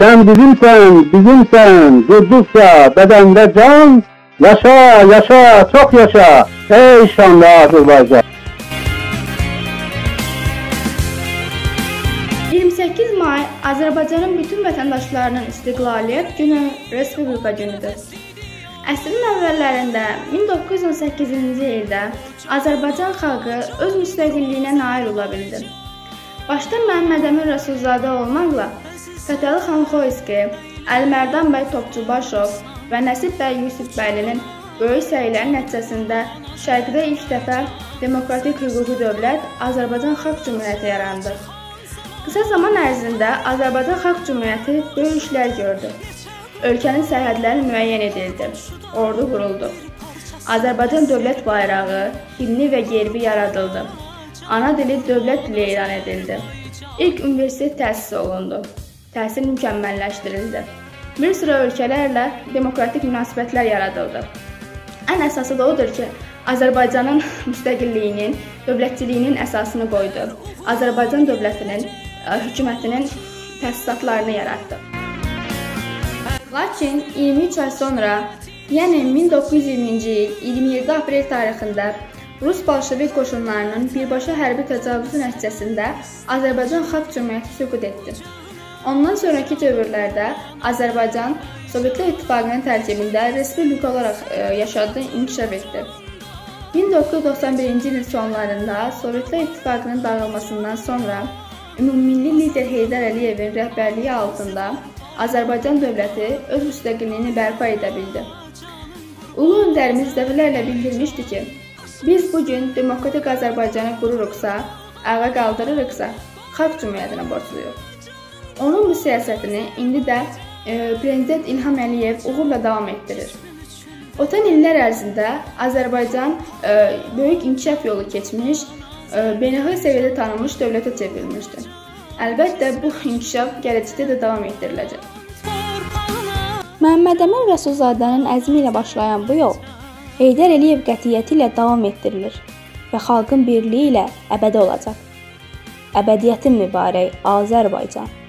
Sen bizimsen, durdukça bedende can, yaşa, çok yaşa, ey şanlı Azərbaycan. 28 may Azərbaycanın bütün vətəndaşlarının İstiqlaliyyət Günü, Respublika günüdür. Əsrin əvvəllərində 1918-ci ildə Azərbaycan xalqı öz müstəqilliyinə nail ola bildi. Başda Məhəmməd Əmin Rəsulzadə olmaqla Fətəli xan Xoyski, Əlimərdan bəy Topçubaşov və Nəsib bəy Yusifbəylinin böyük səyləri nəticəsində Şərqdə ilk dəfə demokratik hüquqi dövlət Azərbaycan Xalq Cümhuriyyəti yarandı. Qısa zaman ərzində Azərbaycan Xalq Cümhuriyyəti böyük işlər gördü. Ölkənin sərhədləri müəyyən edildi, ordu quruldu. Azərbaycan dövlət bayrağı, himni və gerbi yaradıldı. Ana dili dövlət dili elan edildi. İlk universitet təsis olundu. Təhsil mükəmməlləşdirildi. Bir sıra ölkələrlə demokratik münasibətlər yaradıldı. Ən əsası da odur ki, Azərbaycanın müstəqilliyinin, dövlətçiliyinin əsasını qoydu. Azərbaycan dövlətinin, hökumətinin təsisatlarını yaratdı. Lakin 23 ay sonra, yəni 1920-ci il 27 aprel tarixində Rus bolşevik qoşunlarının birbaşa hərbi təcavüzü nəticəsində Azərbaycan Xalq Cümhuriyyəti süqut etdi. Ondan sonraki dövrlərdə Azərbaycan Sovetlər İttifaqının tərkibində respublika olaraq yaşadığı inkişaf etdi. 1991-ci ilin sonlarında Sovetlər İttifaqının dağılmasından sonra ümummilli lider Heydər Əliyevin rəhbərliyi altında Azərbaycan dövləti öz müstəqilliyini bərpa edə bildi. Ulu öndərimiz dəfələrlə bildirmişdi ki, biz bugün demokratik Azərbaycanı qururuqsa, ayağa qaldırırıqsa, Xalq Cümhuriyyətinə borcluyuq. Onun bu siyasətini indi də Prezident İlham Əliyev uğurla davam etdirir. Ötən illər ərzində Azərbaycan böyük inkişaf yolu keçmiş, beynəlxalq səviyyədə tanınmış dövlətə çevrilmişdir. Əlbəttə, bu inkişaf gələcəkdə də davam etdiriləcək. Məhəmməd Əmin Rəsulzadənin əzmi ilə başlayan bu yol Heydər Əliyev qətiyyəti ilə davam etdirilir və xalqın birliyi ilə əbədi olacaq. Əbədiyyətin mübarək Azərbaycan.